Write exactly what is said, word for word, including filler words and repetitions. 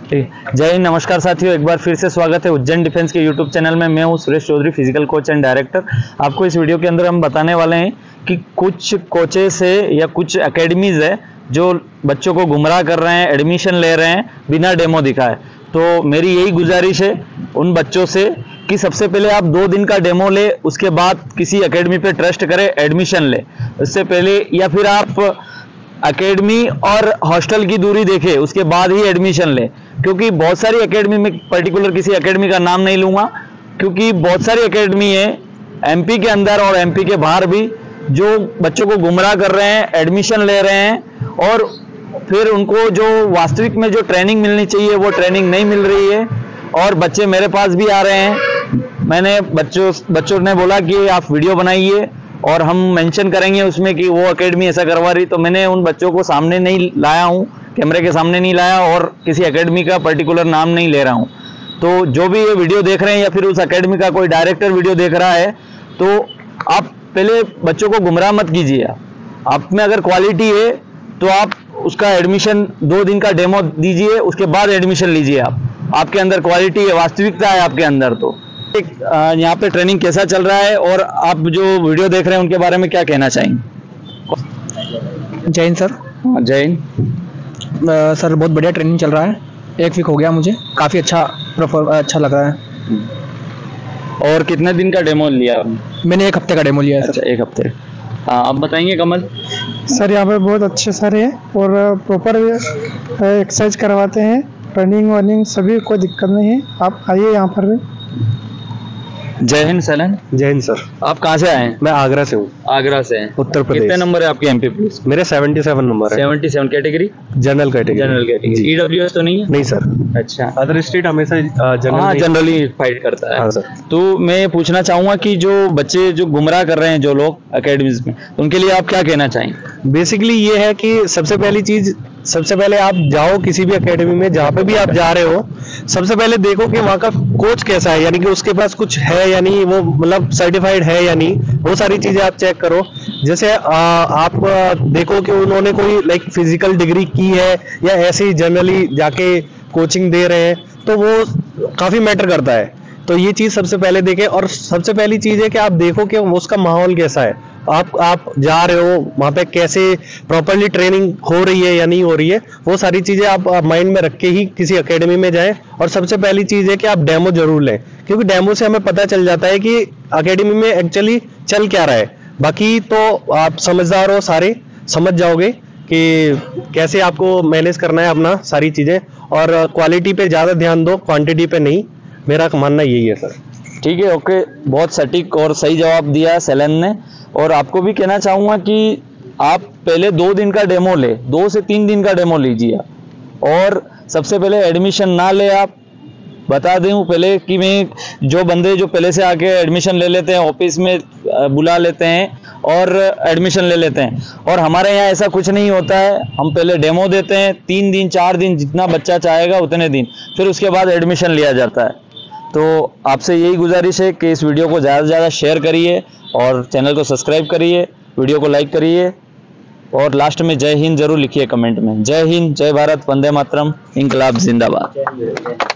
जय हिंद, नमस्कार साथियों, एक बार फिर से स्वागत है उज्जैन डिफेंस के यूट्यूब चैनल में। मैं हूं Suresh Chaudhary, physical coach and director. आपको इस वीडियो के अंदर हम बताने वाले हैं कि कुछ कोचेस है या कुछ एकेडमीज है जो बच्चों को गुमराह कर रहे हैं, एडमिशन ले रहे हैं बिना डेमो दिखाए। तो मेरी यही गुजारिश है उन बच्चों से कि सबसे पहले आप दो दिन का डेमो ले, उसके बाद किसी एकेडमी पे ट्रस्ट करें, एडमिशन ले। इससे पहले या फिर आप एकेडमी और हॉस्टल की दूरी देखें, उसके बाद ही एडमिशन ले। क्योंकि बहुत सारी एकेडमी में, पर्टिकुलर किसी एकेडमी का नाम नहीं लूँगा, क्योंकि बहुत सारी एकेडमी है एमपी के अंदर और एमपी के बाहर भी जो बच्चों को गुमराह कर रहे हैं, एडमिशन ले रहे हैं और फिर उनको जो वास्तविक में जो ट्रेनिंग मिलनी चाहिए वो ट्रेनिंग नहीं मिल रही है। और बच्चे मेरे पास भी आ रहे हैं। मैंने बच्चों बच्चों ने बोला कि आप वीडियो बनाइए और हम मेंशन करेंगे उसमें कि वो एकेडमी ऐसा करवा रही। तो मैंने उन बच्चों को सामने नहीं लाया हूँ, कैमरे के सामने नहीं लाया और किसी एकेडमी का पर्टिकुलर नाम नहीं ले रहा हूँ। तो जो भी ये वीडियो देख रहे हैं या फिर उस एकेडमी का कोई डायरेक्टर वीडियो देख रहा है, तो आप पहले बच्चों को गुमराह मत कीजिए। आप में अगर क्वालिटी है तो आप उसका एडमिशन दो दिन का डेमो दीजिए, उसके बाद एडमिशन लीजिए। आप आपके अंदर क्वालिटी है, वास्तविकता है आपके अंदर। तो यहाँ पे ट्रेनिंग कैसा चल रहा है और आप जो वीडियो देख रहे हैं उनके बारे में क्या कहना चाहेंगे? जय हिंद सर। जय हिंद सर, बहुत बढ़िया ट्रेनिंग चल रहा है। एक वीक हो गया, मुझे काफ़ी अच्छा अच्छा लग रहा है। और कितने दिन का डेमो लिया आपने? मैंने एक हफ्ते का डेमो लिया है। अच्छा, एक हफ्ते। हाँ, आप बताएंगे कमल? सर, यहाँ पे बहुत अच्छे सर है और प्रॉपर एक्सरसाइज करवाते हैं, रनिंग वनिंग सभी, कोई दिक्कत नहीं है। आप आइए यहाँ पर भी। जय हिंद सलन। जय हिंद सर। आप कहाँ से आए हैं? मैं आगरा से हूँ। आगरा से हैं, उत्तर प्रदेश। कितने नंबर है आपके एमपी पुलिस? मेरे सतहत्तर नंबर है। सतहत्तर category? General category. General category. EWS तो नहीं है? नहीं सर। अच्छा, अदर स्टेट हमेशा जनरल हाँ जनरली फाइट करता है। हाँ सर। तो मैं पूछना चाहूंगा कि जो बच्चे जो गुमराह कर रहे हैं जो लोग एकेडमीज में, उनके लिए आप क्या कहना चाहेंगे? बेसिकली ये है कि सबसे पहली चीज, सबसे पहले आप जाओ किसी भी एकेडमी में, जहाँ पे भी आप जा रहे हो, सबसे पहले देखो कि वहाँ का कोच कैसा है, यानी कि उसके पास कुछ है या नहीं, वो मतलब सर्टिफाइड है या नहीं, वो सारी चीजें आप चेक करो। जैसे आ, आप देखो कि उन्होंने कोई लाइक फिजिकल डिग्री की है या ऐसे ही जनरली जाके कोचिंग दे रहे हैं, तो वो काफी मैटर करता है। तो ये चीज सबसे पहले देखें। और सबसे पहली चीज है कि आप देखो कि उसका माहौल कैसा है। आप आप जा रहे हो वहाँ पे, कैसे प्रॉपरली ट्रेनिंग हो रही है या नहीं हो रही है, वो सारी चीज़ें आप माइंड में रख के ही किसी एकेडमी में जाएं। और सबसे पहली चीज़ है कि आप डेमो जरूर लें, क्योंकि डेमो से हमें पता चल जाता है कि एकेडमी में एक्चुअली चल क्या रहा है। बाकी तो आप समझदार हो, सारे समझ जाओगे कि कैसे आपको मैनेज करना है अपना सारी चीज़ें। और क्वालिटी पे ज़्यादा ध्यान दो, क्वान्टिटी पे नहीं। मेरा मानना यही है सर। ठीक है, ओके। बहुत सटीक और सही जवाब दिया सेलन ने। और आपको भी कहना चाहूँगा कि आप पहले दो दिन का डेमो ले, दो से तीन दिन का डेमो लीजिए। और सबसे पहले एडमिशन ना ले। आप बता दूँ पहले कि मैं जो बंदे जो पहले से आके एडमिशन ले लेते हैं, ऑफिस में बुला लेते हैं और एडमिशन ले लेते हैं, और हमारे यहाँ ऐसा कुछ नहीं होता है। हम पहले डेमो देते हैं, तीन दिन चार दिन जितना बच्चा चाहेगा उतने दिन, फिर उसके बाद एडमिशन लिया जाता है। तो आपसे यही गुजारिश है कि इस वीडियो को ज़्यादा से ज़्यादा शेयर करिए और चैनल को सब्सक्राइब करिए, वीडियो को लाइक करिए और लास्ट में जय हिंद जरूर लिखिए कमेंट में। जय हिंद, जय भारत, वंदे मातरम, इंकलाब जिंदाबाद।